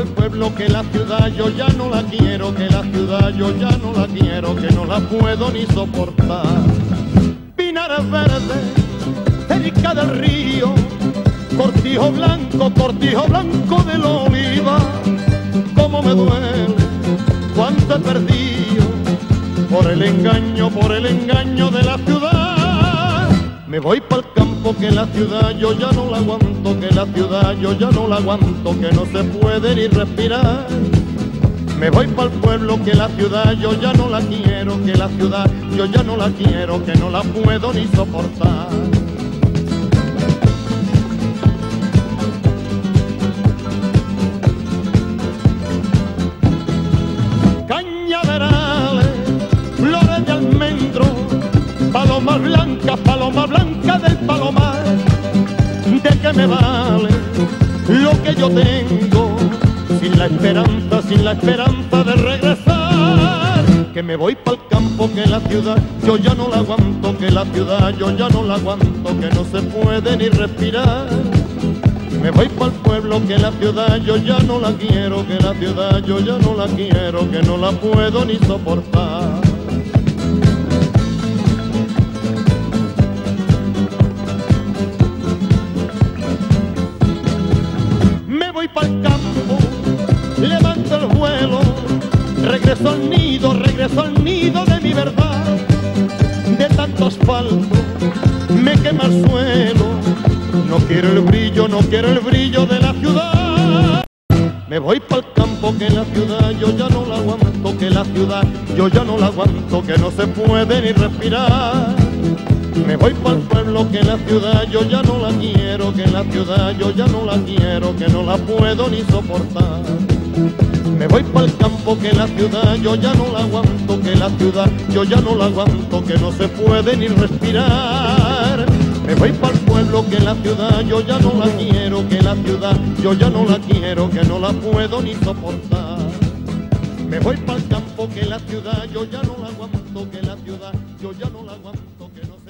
pa'l pueblo que la ciudad yo ya no la quiero, que la ciudad yo ya no la quiero, que no la puedo ni soportar. Pinares verdes, cerca del río, cortijo blanco de la oliva. Cómo me duele cuánto he perdido por el engaño de la ciudad. Me voy pa'l campo que la ciudad yo ya no la aguanto, que la ciudad yo ya no la aguanto, que no se puede ni respirar. Me voy pa'l pueblo que la ciudad yo ya no la quiero, que la ciudad yo ya no la quiero, que no la puedo ni soportar. Cañaverales, flores de almendro, paloma blanca del palomar. ¿De qué me vale lo que yo tengo sin la esperanza de regresar? Que me voy pa'l campo que la ciudad yo ya no la aguanto, que la ciudad yo ya no la aguanto, que no se puede ni respirar. Me voy pa'l pueblo que la ciudad yo ya no la quiero, que la ciudad yo ya no la quiero, que no la puedo ni soportar. Me voy pa'l campo, levanto el vuelo, regreso al nido de mi verdad. De tanto asfalto me quema el suelo, no quiero el brillo de la ciudad. Me voy pa'l campo que la ciudad yo ya no la aguanto, que la ciudad yo ya no la aguanto, que no se puede ni respirar. Me voy pa'l pueblo que la ciudad yo ya no la quiero, que la ciudad yo ya no la quiero, que no la puedo ni soportar. Me voy pa'l campo que la ciudad yo ya no la aguanto, que la ciudad yo ya no la aguanto, que no se puede ni respirar. Me voy pa'l pueblo que la ciudad yo ya no la quiero, que la ciudad yo ya no la quiero, que no la puedo ni soportar. Me voy pa'l campo que la ciudad yo ya no la aguanto, que la ciudad yo ya no la aguanto, que no